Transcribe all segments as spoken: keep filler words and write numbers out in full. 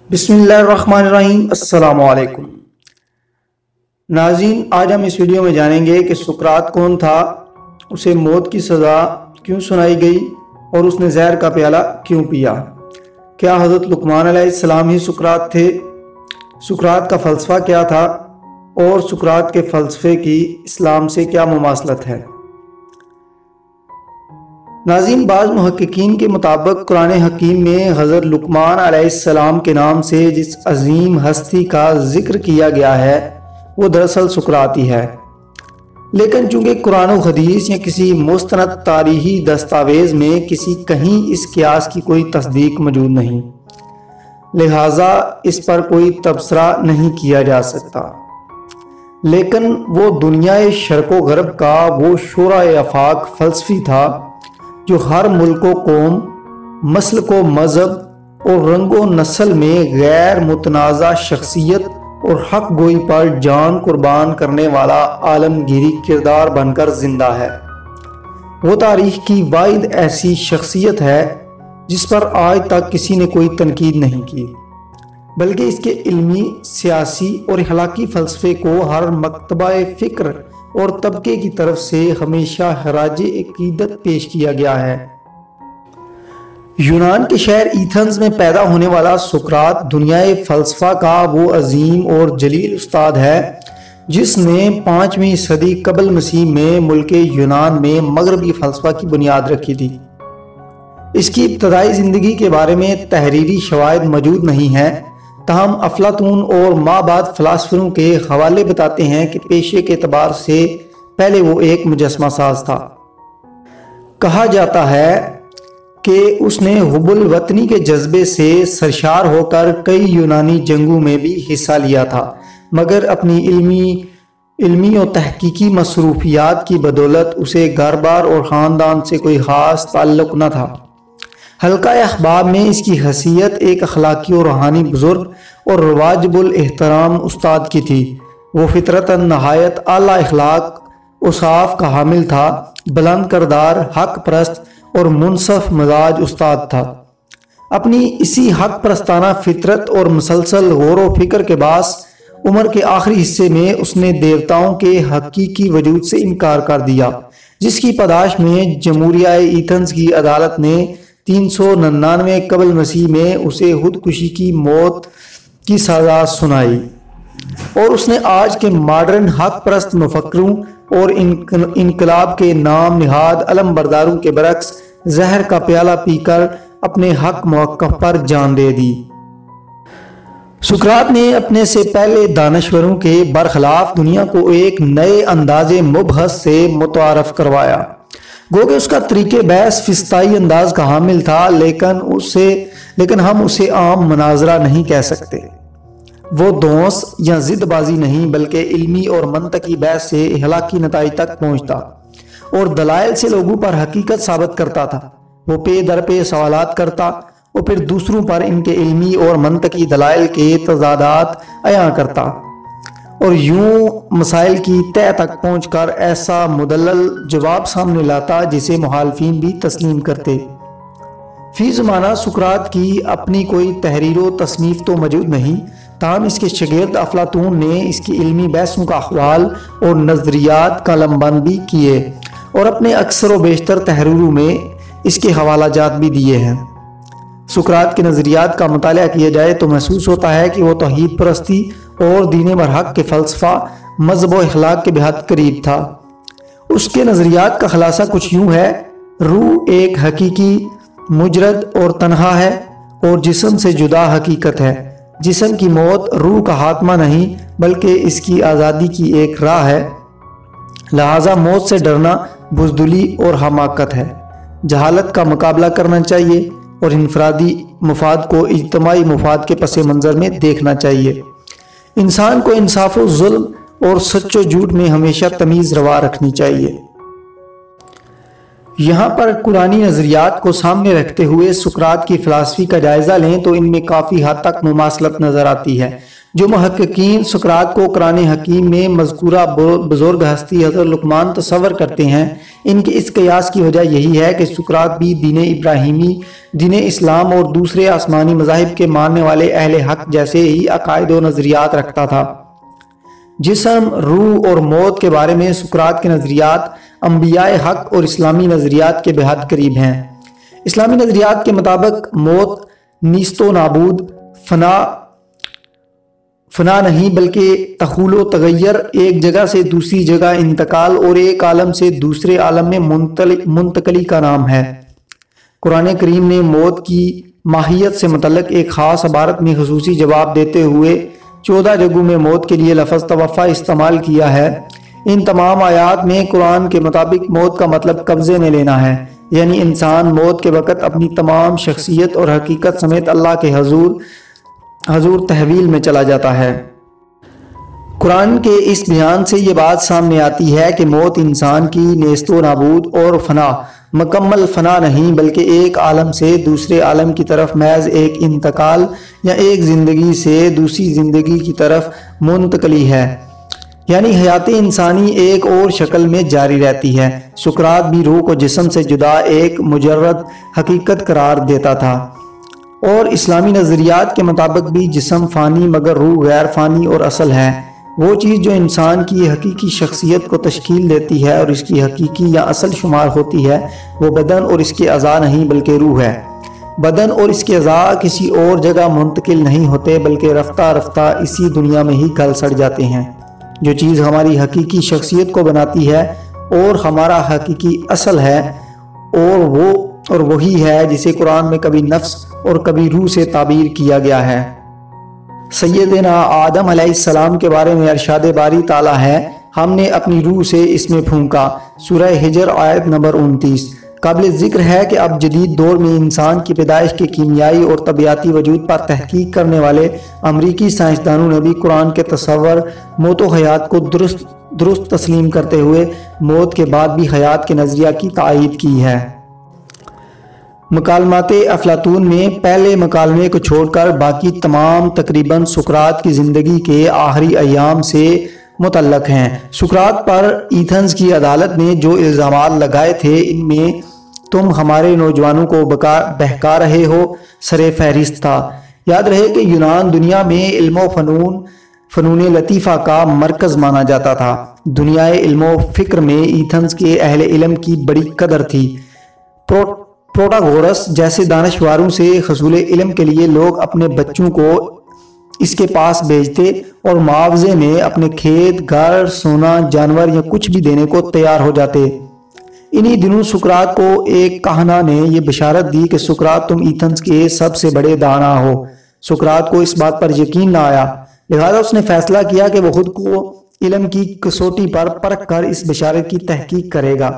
بسم اللہ الرحمن الرحیم۔ السلام علیکم ناظرین، آج ہم اس ویڈیو میں جانیں گے کہ سقراط کون تھا، اسے موت کی سزا کیوں سنائی گئی اور اس نے زہر کا پیالہ کیوں پیا۔ کیا حضرت لقمان علیہ السلام ہی سقراط تھے؟ سقراط کا فلسفہ کیا تھا اور سقراط کے فلسفے کی اسلام سے کیا مماثلت ہے؟ ناظرین، بعض محققین کے مطابق قرآن حکیم میں حضرت لقمان علیہ السلام کے نام سے جس عظیم ہستی کا ذکر کیا گیا ہے وہ دراصل سقراط ہی ہے، لیکن چونکہ قرآن و حدیث یا کسی مستند تاریخی دستاویز میں کسی کہیں اس قیاس کی کوئی تصدیق موجود نہیں، لہٰذا اس پر کوئی تبصرہ نہیں کیا جا سکتا۔ لیکن وہ دنیا شرق و غرب کا وہ شورائے آفاق فلسفی تھا جو ہر ملک و قوم، مسلک و مذہب اور رنگ و نسل میں غیر متنازع شخصیت اور حق گوئی پر جان قربان کرنے والا عالمگیری کردار بن کر زندہ ہے۔ وہ تاریخ کی واحد ایسی شخصیت ہے جس پر آج تک کسی نے کوئی تنقید نہیں کی، بلکہ اس کے علمی، سیاسی اور اخلاقی فلسفے کو ہر مکتبہ فکر اور طبقے کی طرف سے ہمیشہ خراج عقیدت پیش کیا گیا ہے۔ یونان کے شہر ایتھنز میں پیدا ہونے والا سقراط دنیائے فلسفہ کا وہ عظیم اور جلیل استاد ہے جس نے پانچویں صدی قبل مسیح میں ملک یونان میں مغربی فلسفہ کی بنیاد رکھی تھی۔ اس کی ابتدائی زندگی کے بارے میں تحریری شواہد موجود نہیں ہیں، تاہم افلاطون اور ماں بعد فلاسفروں کے حوالے بتاتے ہیں کہ پیشے کے اعتبار سے پہلے وہ ایک مجسمہ ساز تھا۔ کہا جاتا ہے کہ اس نے حب الوطنی کے جذبے سے سرشار ہو کر کئی یونانی جنگوں میں بھی حصہ لیا تھا، مگر اپنی علمی علمی و تحقیقی مصروفیات کی بدولت اسے گھر بار اور خاندان سے کوئی خاص تعلق نہ تھا۔ حلقہ احباب میں اس کی حیثیت ایک اخلاقی اور روحانی بزرگ اور واجب الاحترام استاد کی تھی۔ وہ فطرتاً نہایت اعلیٰ اخلاق اوصاف کا حامل تھا، بلند کردار، حق پرست اور منصف مزاج استاد تھا۔ اپنی اسی حق پرستانہ فطرت اور مسلسل غور و فکر کے باعث عمر کے آخری حصے میں اس نے دیوتاؤں کے حقیقی وجود سے انکار کر دیا، جس کی پاداش میں جمہوریہ ایتھنز کی عدالت نے تین سو ننانوے قبل مسیح میں اسے خودکشی کی موت کی سزا سنائی، اور اس نے آج کے ماڈرن حق پرست مفکروں اور انقلاب کے نام نہاد علم برداروں کے برعکس زہر کا پیالہ پی کر اپنے حق موقف پر جان دے دی۔ سقراط نے اپنے سے پہلے دانشوروں کے برخلاف دنیا کو ایک نئے انداز مبحث سے متعارف کروایا۔ گو کہ اس کا طریقہ بحث فسطائی انداز کا حامل تھا، لیکن اسے لیکن ہم اسے عام مناظرہ نہیں کہہ سکتے۔ وہ دھونس یا ضد بازی نہیں، بلکہ علمی اور منطقی بحث سے اخلاقی نتائج تک پہنچتا اور دلائل سے لوگوں پر حقیقت ثابت کرتا تھا۔ وہ پے در پے سوالات کرتا اور پھر دوسروں پر ان کے علمی اور منطقی دلائل کے تضادات عیاں کرتا، اور یوں مسائل کی تہہ تک پہنچ کر ایسا مدلل جواب سامنے لاتا جسے مخالفین بھی تسلیم کرتے۔ فی زمانہ سقراط کی اپنی کوئی تحریر و تصنیف تو موجود نہیں، تاہم اس کے شاگرد افلاطون نے اس کی علمی بحثوں کا احوال اور نظریات قلم بند بھی کیے اور اپنے اکثر و بیشتر تحریروں میں اس کے حوالہ جات بھی دیے ہیں۔ سقراط کے نظریات کا مطالعہ کیا جائے تو محسوس ہوتا ہے کہ وہ توحید پرستی اور دین برحق کے فلسفہ، مذہب و اخلاق کے بہت قریب تھا۔ اس کے نظریات کا خلاصہ کچھ یوں ہے: روح ایک حقیقی مجرد اور تنہا ہے اور جسم سے جدا حقیقت ہے۔ جسم کی موت روح کا خاتمہ نہیں بلکہ اس کی آزادی کی ایک راہ ہے، لہذا موت سے ڈرنا بزدلی اور حماقت ہے۔ جہالت کا مقابلہ کرنا چاہیے اور انفرادی مفاد کو اجتماعی مفاد کے پس منظر میں دیکھنا چاہیے۔ انسان کو انصاف و ظلم اور سچ و جھوٹ میں ہمیشہ تمیز روا رکھنی چاہیے۔ یہاں پر قرآنی نظریات کو سامنے رکھتے ہوئے سقراط کی فلسفی کا جائزہ لیں تو ان میں کافی حد تک مماثلت نظر آتی ہے، جو محققین سقراط کو قرآن حکیم میں مذکورہ بزرگ ہستی حضرت لقمان تصور کرتے ہیں، ان کے اس قیاس کی وجہ یہی ہے کہ سقراط بھی دین ابراہیمی، دین اسلام اور دوسرے آسمانی مذاہب کے ماننے والے اہل حق جیسے ہی عقائد و نظریات رکھتا تھا۔ جسم، روح اور موت کے بارے میں سقراط کے نظریات انبیاء حق اور اسلامی نظریات کے بہت قریب ہیں۔ اسلامی نظریات کے مطابق موت نیست و نابود، فنا فنا نہیں بلکہ تحول و تغیر، ایک جگہ سے دوسری جگہ انتقال اور ایک عالم سے دوسرے عالم میں منتقلی کا نام ہے۔ قرآن کریم نے موت کی ماہیت سے متعلق ایک خاص عبارت میں خصوصی جواب دیتے ہوئے چودہ جگہوں میں موت کے لیے لفظ توفیٰ استعمال کیا ہے۔ ان تمام آیات میں قرآن کے مطابق موت کا مطلب قبضے میں لینا ہے، یعنی انسان موت کے وقت اپنی تمام شخصیت اور حقیقت سمیت اللہ کے حضور حضور تحویل میں چلا جاتا ہے۔ قرآن کے اس بیان سے یہ بات سامنے آتی ہے کہ موت انسان کی نیست و نابود اور فنا، مکمل فنا نہیں بلکہ ایک عالم سے دوسرے عالم کی طرف محض ایک انتقال یا ایک زندگی سے دوسری زندگی کی طرف منتقلی ہے، یعنی حیات انسانی ایک اور شکل میں جاری رہتی ہے۔ سقراط بھی روح کو جسم سے جدا ایک مجرد حقیقت قرار دیتا تھا، اور اسلامی نظریات کے مطابق بھی جسم فانی مگر روح غیر فانی اور اصل ہے۔ وہ چیز جو انسان کی حقیقی شخصیت کو تشکیل دیتی ہے اور اس کی حقیقی یا اصل شمار ہوتی ہے، وہ بدن اور اس کے اعضاء نہیں بلکہ روح ہے۔ بدن اور اس کے اعضاء کسی اور جگہ منتقل نہیں ہوتے بلکہ رفتہ رفتہ اسی دنیا میں ہی گل سڑ جاتے ہیں۔ جو چیز ہماری حقیقی شخصیت کو بناتی ہے اور ہمارا حقیقی اصل ہے، اور وہ اور وہی ہے جسے قرآن میں کبھی نفس اور کبھی روح سے تعبیر کیا گیا ہے۔ سیدنا آدم علیہ السلام کے بارے میں ارشاد باری تعالیٰ ہے، ہم نے اپنی روح سے اس میں پھونکا، سورہ ہجر آیت نمبر انتیس۔ قابل ذکر ہے کہ اب جدید دور میں انسان کی پیدائش کے کیمیائی اور طبیعتی وجود پر تحقیق کرنے والے امریکی سائنسدانوں نے بھی قرآن کے تصور موت و حیات کو درست درست تسلیم کرتے ہوئے موت کے بعد بھی حیات کے نظریہ کی تائید کی ہے۔ مکالمات افلاطون میں پہلے مکالمے کو چھوڑ کر باقی تمام تقریباً سقراط کی زندگی کے آخری ایام سے متعلق ہیں۔ سقراط پر ایتھنز کی عدالت نے جو الزامات لگائے تھے، ان میں تم ہمارے نوجوانوں کو بہکا رہے ہو سر فہرست تھا۔ یاد رہے کہ یونان دنیا میں علم و فنون فنون لطیفہ کا مرکز مانا جاتا تھا۔ دنیا علم و فکر میں ایتھنز کے اہل علم کی بڑی قدر تھی۔ پروٹاگورس جیسے دانشوروں سے حصول علم کے لیے لوگ اپنے بچوں کو اس کے پاس بھیجتے اور معاوضے میں اپنے کھیت، گھر، سونا، جانور یا کچھ بھی دینے کو تیار ہو جاتے۔ انہی دنوں سقراط کو ایک کہنا نے یہ بشارت دی کہ سقراط تم ایتھنز کے سب سے بڑے دانا ہو۔ سقراط کو اس بات پر یقین نہ آیا، لہذا اس نے فیصلہ کیا کہ وہ خود کو علم کی کسوٹی پر پرکھ کر اس بشارت کی تحقیق کرے گا۔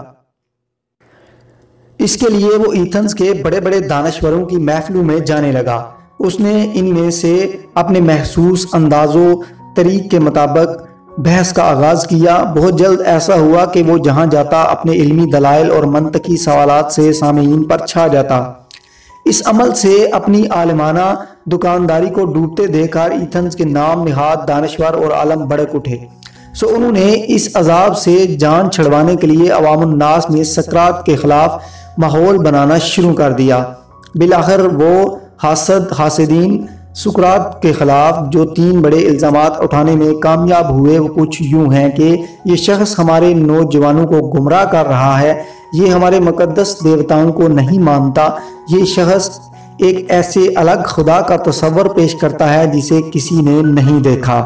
اس کے لیے وہ ایتھنز کے بڑے بڑے دانشوروں کی محفلوں میں جانے لگا۔ اس نے ان میں سے اپنے محسوس انداز و طریق کے مطابق بحث کا آغاز کیا۔ بہت جلد ایسا ہوا کہ وہ جہاں جاتا اپنے علمی دلائل اور منطقی سوالات سے سامعین پر چھا جاتا۔ اس عمل سے اپنی عالمانہ دکانداری کو ڈوبتے دیکھ کر ایتھنز کے نام نہاد دانشور اور عالم بھڑک اٹھے۔ سو انہوں نے اس عذاب سے جان چھڑوانے کے لیے عوام الناس میں سقراط کے خلاف ماحول بنانا شروع کر دیا۔ بالآخر وہ حاسد حاسدین سقراط کے خلاف جو تین بڑے الزامات اٹھانے میں کامیاب ہوئے وہ کچھ یوں ہیں کہ یہ شخص ہمارے نوجوانوں کو گمراہ کر رہا ہے، یہ ہمارے مقدس دیوتاؤں کو نہیں مانتا، یہ شخص ایک ایسے الگ خدا کا تصور پیش کرتا ہے جسے کسی نے نہیں دیکھا۔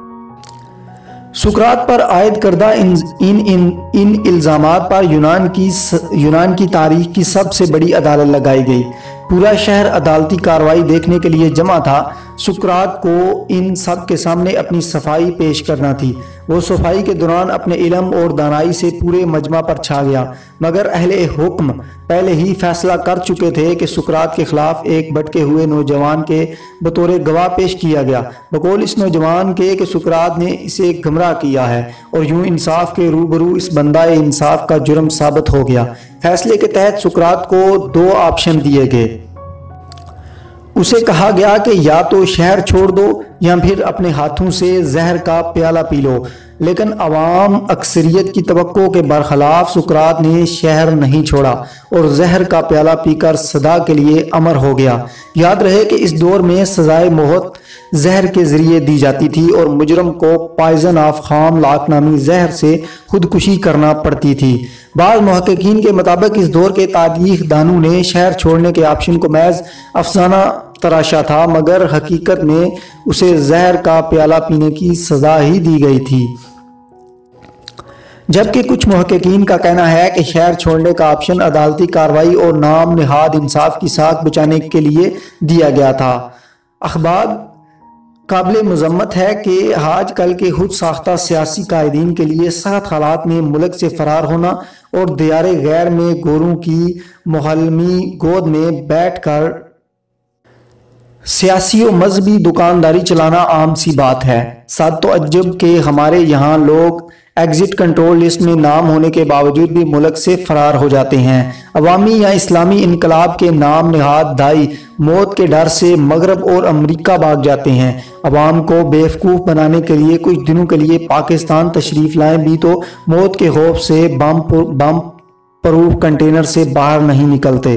سقراط پر عائد کردہ ان ان ان, ان الزامات پر یونان کی یونان کی تاریخ کی سب سے بڑی عدالت لگائی گئی۔ پورا شہر عدالتی کارروائی دیکھنے کے لیے جمع تھا۔ سقراط کو ان سب کے سامنے اپنی صفائی پیش کرنا تھی۔ وہ صفائی کے دوران اپنے علم اور دانائی سے پورے مجمع پر چھا گیا، مگر اہل حکم پہلے ہی فیصلہ کر چکے تھے کہ سقراط کے خلاف ایک بھٹکے ہوئے نوجوان کے بطور گواہ پیش کیا گیا، بقول اس نوجوان کے کہ سقراط نے اسے گمراہ کیا ہے، اور یوں انصاف کے روبرو اس بندہ انصاف کا جرم ثابت ہو گیا۔ فیصلے کے تحت سقراط کو دو آپشن دیے گئے۔ اسے کہا گیا کہ یا تو شہر چھوڑ دو یا پھر اپنے ہاتھوں سے زہر کا پیالہ پی لو، لیکن عوام اکثریت کی توقع کے برخلاف سقراط نے شہر نہیں چھوڑا اور زہر کا پیالہ پی کر سزا کے لیے امر ہو گیا۔ یاد رہے کہ اس دور میں سزائے موت زہر کے ذریعے دی جاتی تھی اور مجرم کو پائزن آف خام لاک نامی زہر سے خودکشی کرنا پڑتی تھی۔ بعض محققین کے مطابق اس دور کے تاریخ دانوں نے شہر چھوڑنے کے آپشن کو محض افسانہ تراشا تھا، مگر حقیقت میں اسے زہر کا پیالہ پینے کی سزا ہی دی گئی تھی۔ جبکہ کچھ محققین کا کہنا ہے کہ شہر چھوڑنے کا آپشن عدالتی کارروائی اور نام نہاد انصاف کی ساکھ بچانے کے لیے دیا گیا تھا۔ اخبار قابل مذمت ہے کہ آج کل کے خود ساختہ سیاسی قائدین کے لیے سخت حالات میں ملک سے فرار ہونا اور دیار غیر میں گوروں کی محلمی گود میں بیٹھ کر سیاسی و مذہبی دکانداری چلانا عام سی بات ہے۔ ساتھ تعجب کہ ہمارے یہاں لوگ ایگزٹ کنٹرول لسٹ میں نام ہونے کے باوجود بھی ملک سے فرار ہو جاتے ہیں۔ عوامی یا اسلامی انقلاب کے نام نہاد دائی موت کے ڈر سے مغرب اور امریکہ بھاگ جاتے ہیں۔ عوام کو بیوقوف بنانے کے لیے کچھ دنوں کے لیے پاکستان تشریف لائیں بھی تو موت کے خوف سے بم پروف کنٹینر سے باہر نہیں نکلتے۔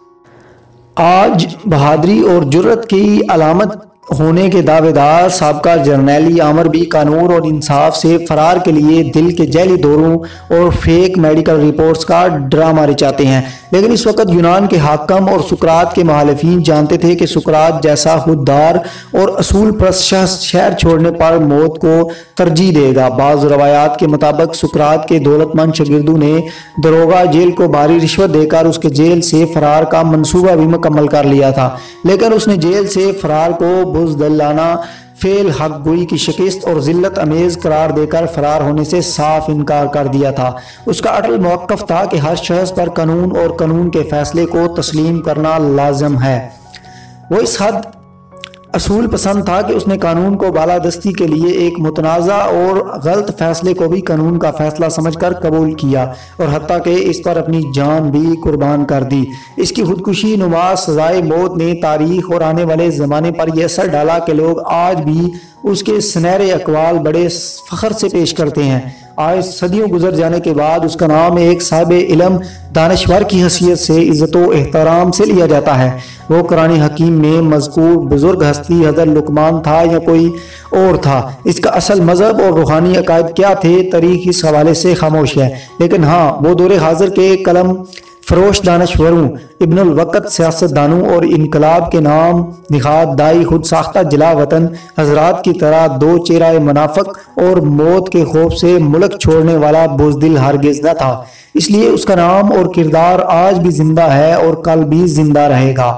آج بہادری اور جرت کی علامت ہونے کے دعوے دار سابقہ جرنیلی عامر بھی قانون اور انصاف سے فرار کے لیے دل کے جعلی دوروں اور فیک میڈیکل رپورٹس کا ڈرامہ رچاتے ہیں۔ لیکن اس وقت یونان کے حاکم اور سقراط کے مخالفین جانتے تھے کہ سقراط جیسا خوددار اور اصول پرست شخص شہر چھوڑنے پر موت کو ترجیح دے گا۔ بعض روایات کے مطابق سقراط کے دولت مند شاگردوں نے داروغہ جیل کو بھاری رشوت دے کر اس کے جیل سے فرار کا منصوبہ بھی مکمل کر لیا تھا، لیکن اس نے جیل سے فرار کو بزدلانہ فعل، حق گوئی کی شکست اور ذلت امیز قرار دے کر فرار ہونے سے صاف انکار کر دیا تھا۔ اس کا اٹل موقف تھا کہ ہر شخص پر قانون اور قانون کے فیصلے کو تسلیم کرنا لازم ہے۔ وہ اس حد اصول پسند تھا کہ اس نے قانون کو بالادستی کے لیے ایک متنازع اور غلط فیصلے کو بھی قانون کا فیصلہ سمجھ کر قبول کیا اور حتیٰ کہ اس پر اپنی جان بھی قربان کر دی۔ اس کی خودکشی نما سزائے موت نے تاریخ اور آنے والے زمانے پر یہ اثر ڈالا کہ لوگ آج بھی اس کے سنہرے اقوال بڑے فخر سے پیش کرتے ہیں۔ آج صدیوں گزر جانے کے بعد اس کا نام ایک صاحب علم دانشور کی حیثیت سے عزت و احترام سے لیا جاتا ہے۔ وہ قرآن حکیم میں مذکور بزرگ ہستی حضرت لقمان تھا یا کوئی اور تھا؟ اس کا اصل مذہب اور روحانی عقائد کیا تھے؟ تاریخ اس حوالے سے خاموش ہے، لیکن ہاں وہ دور حاضر کے قلم فروش دانشوروں، ابن الوقت سیاست دانوں اور انقلاب کے نام نہاد دائی خود ساختہ جلا وطن حضرات کی طرح دو چہرہ منافق اور موت کے خوف سے ملک چھوڑنے والا بزدل ہرگز نہ تھا۔ اس لیے اس کا نام اور کردار آج بھی زندہ ہے اور کل بھی زندہ رہے گا۔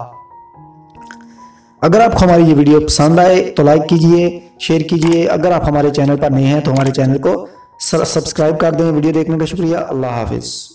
اگر آپ کو ہماری یہ ویڈیو پسند آئے تو لائک کیجئے، شیئر کیجئے۔ اگر آپ ہمارے چینل پر نئے ہیں تو ہمارے چینل کو سبسکرائب کر دیں۔ ویڈیو دیکھنے کا شکریہ۔ اللہ حافظ۔